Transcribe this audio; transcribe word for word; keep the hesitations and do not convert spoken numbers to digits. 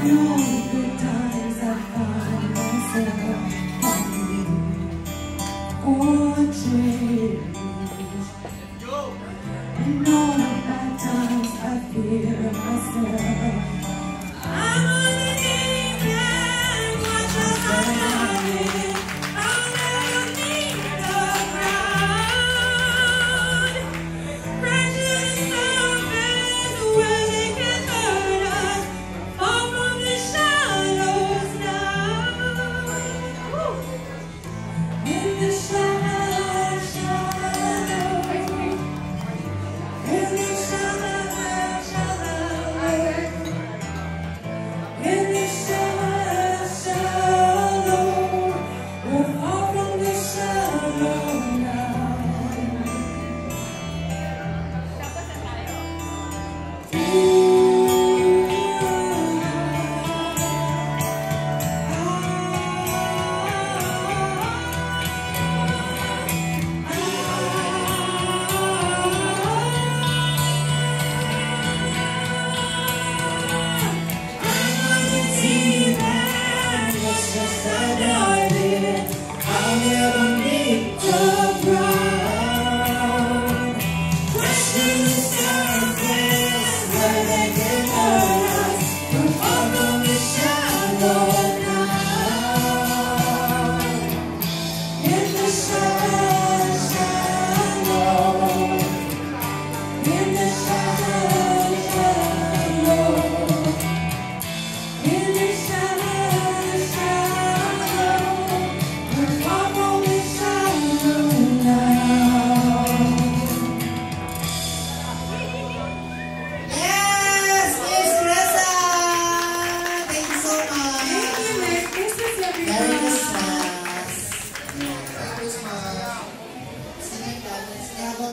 know the good times I find myself falling for change. And all the bad times I fear myself. I'm on the deep end, watch us flying. I'll never meet the ground. Pressure surface where they can hurt us. Fall from the shallows now. In the shallow, shallow. In the shallow, shallow. In the shallow, shallow. We're far from the shallow now. I'll never